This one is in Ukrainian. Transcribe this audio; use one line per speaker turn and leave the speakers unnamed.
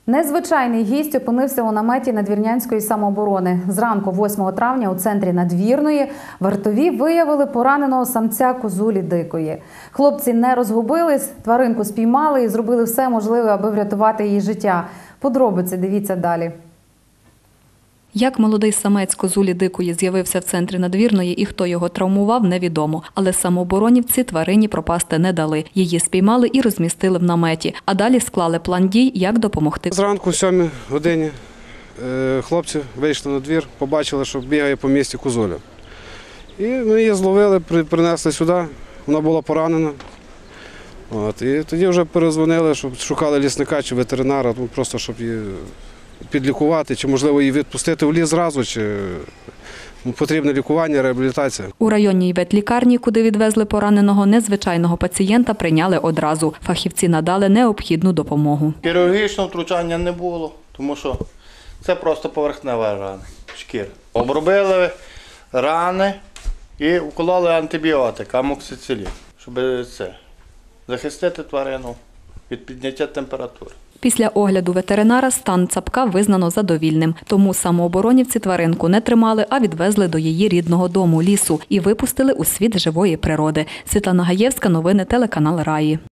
Незвичайний гість опинився у наметі Надвірнянської самооборони. Зранку 8 травня у центрі Надвірної вартові виявили пораненого самця козулі дикої. Хлопці не розгубились, тваринку спіймали і зробили все можливе, аби врятувати її життя. Подробиці дивіться далі.
Як молодий самець козулі дикої з'явився в центрі Надвірної і хто його травмував, невідомо. Але самооборонівці тварині пропасти не дали. Її спіймали і розмістили в наметі. А далі склали план дій, як допомогти.
Зранку, о 7 годині, хлопці вийшли на двір, побачили, що бігає по місті козуля. І ми її зловили, принесли сюди, вона була поранена. І тоді вже перезвонили, щоб шукали лісника чи ветеринара, просто щоб її підлікувати, чи, можливо, її відпустити в ліс зразу, чи потрібне лікування, реабілітація.
У районній ветлікарні, куди відвезли пораненого, незвичайного пацієнта прийняли одразу. Фахівці надали необхідну допомогу.
Хірургічного втручання не було, тому що це просто поверхнева рана, шкіра. Обробили рани і вкололи антибіотик, амоксицилін, щоб захистити тварину від підняття температури.
Після огляду ветеринара стан цапка визнано задовільним. Тому самооборонівці тваринку не тримали, а відвезли до її рідного дому – лісу і випустили у світ живої природи. Світлана Гаєвська, новини телеканал Раї.